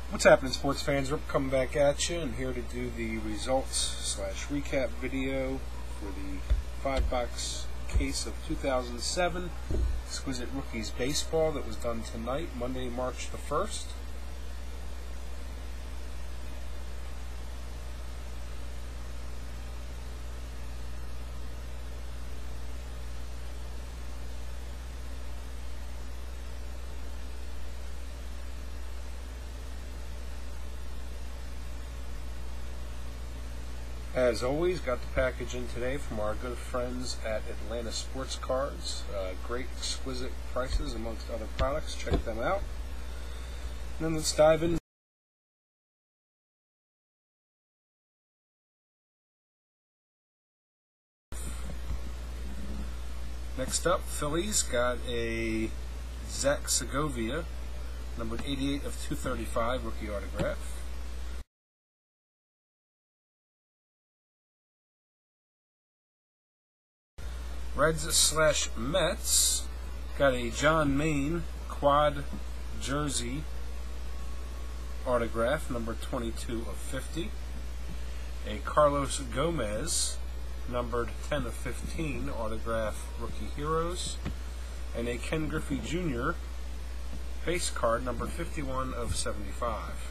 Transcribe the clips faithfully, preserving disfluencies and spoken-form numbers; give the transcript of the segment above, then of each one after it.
What's happening, sports fans? Rip coming back at you, and here to do the results slash recap video for the five box case of two thousand seven Exquisite Rookies Baseball that was done tonight, Monday, March the first. As always, got the package in today from our good friends at Atlanta Sports Cards. Uh, great, exquisite prices amongst other products. Check them out. And then let's dive in. Next up, Phillies got a Zach Segovia, numbered eighty-eight of two thirty-five, rookie autograph. Reds slash Mets got a John Maine quad jersey autograph, number twenty-two of fifty. A Carlos Gomez, numbered ten of fifteen, autograph rookie heroes. And a Ken Griffey Junior base card, number fifty-one of seventy-five.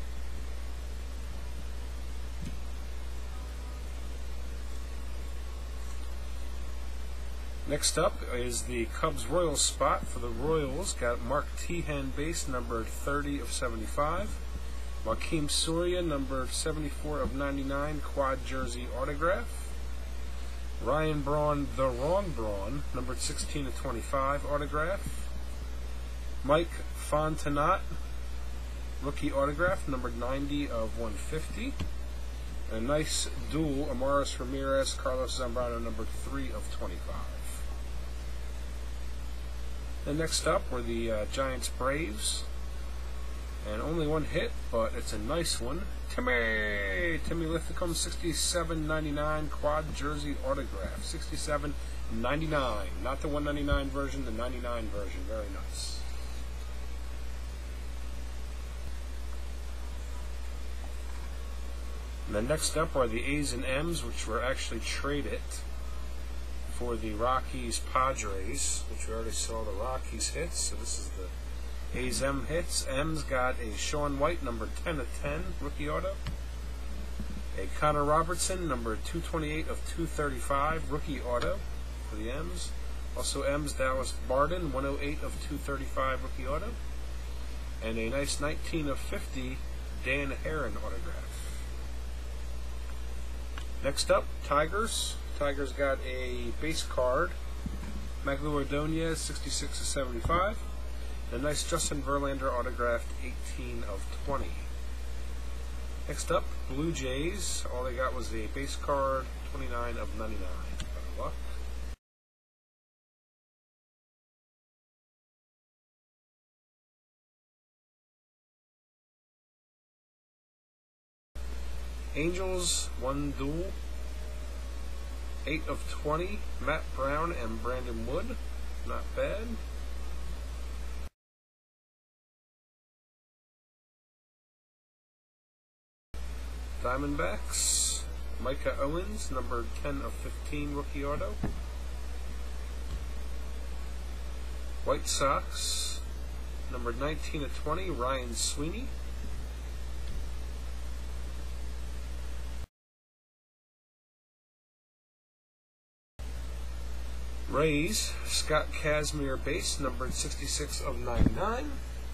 Next up is the Cubs Royals spot. For the Royals, got Mark Teahen base, numbered thirty of seventy-five. Joakim Soria, numbered seventy-four of ninety-nine, quad jersey autograph. Ryan Braun, the wrong Braun, numbered sixteen of twenty-five, autograph. Mike Fontenot, rookie autograph, numbered ninety of one fifty. And a nice dual, Amaris Ramirez, Carlos Zambrano, numbered three of twenty-five. And next up were the uh, Giants Braves, and only one hit, but it's a nice one. Timmy Timmy Lithicum, sixty-seven ninety-nine quad jersey autograph, sixty-seven ninety-nine, not the one ninety-nine version, the ninety-nine version. Very nice. And then next up are the A's and M's, which were actually traded for the Rockies Padres, which we already saw the Rockies hits. So this is the A's M hits. M's got a Sean White, number ten of ten, rookie auto. A Connor Robertson, number two twenty-eight of two thirty-five, rookie auto for the M's. Also M's Dallas Barden, one oh eight of two thirty-five, rookie auto. And a nice nineteen of fifty Dan Heron autograph. Next up, Tigers. Tigers got a base card, Magglio Ordonez, sixty-six of seventy-five. And a nice Justin Verlander autographed, eighteen of twenty. Next up, Blue Jays. All they got was a base card, twenty-nine of ninety-nine. Better luck. Angels, one dual, eight of twenty, Matt Brown and Brandon Wood. Not bad. Diamondbacks, Micah Owens, number ten of fifteen, rookie auto. White Sox, number nineteen of twenty, Ryan Sweeney. Rays, Scott Kazmir base, numbered sixty-six of ninety-nine.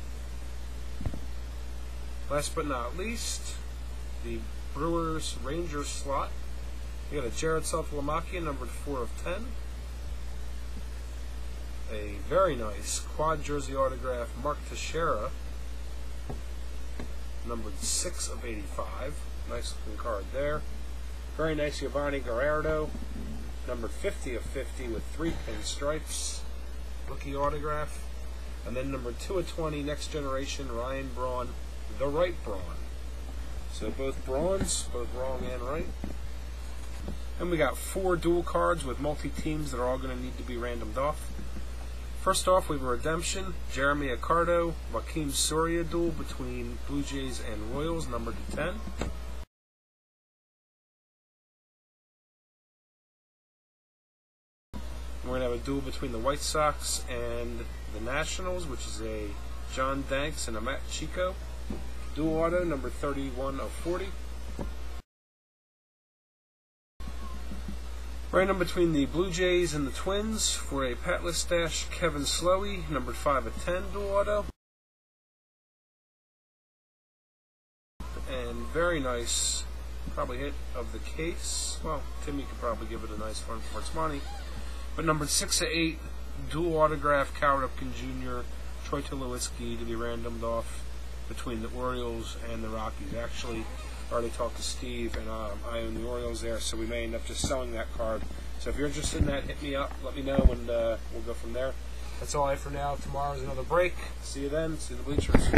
Last but not least, the Brewers Rangers slot. You got a Jared Saltalamacchia, numbered four of ten. A very nice quad jersey autograph, Mark Teixeira, numbered six of eighty-five. Nice looking card there. Very nice Giovanni Gallardo, numbered fifty of fifty with three pinstripes, rookie autograph. And then number two of twenty, Next Generation, Ryan Braun, the right Braun. So both Brauns, both wrong and right. And we got four dual cards with multi-teams that are all going to need to be randomed off. First off, we have a redemption, Jeremy Accardo, Joakim Soria duel between Blue Jays and Royals, numbered to ten. We're going to have a duel between the White Sox and the Nationals, which is a John Danks and a Matt Chico. Dual auto, number thirty-one of forty. Random between the Blue Jays and the Twins for a Pat Listash, Kevin Slowey, numbered five of ten, dual auto. And very nice, probably hit of the case. Well, Timmy could probably give it a nice one for its money. But numbered six of eight, dual autograph, Cal Ripken Junior, Troy Tulowitzki to be randomed off between the Orioles and the Rockies. Actually, I already talked to Steve, and um, I own the Orioles there, so we may end up just selling that card. So if you're interested in that, hit me up, let me know, and uh, we'll go from there. That's all I have for now. Tomorrow's another break. See you then. See you in the bleachers.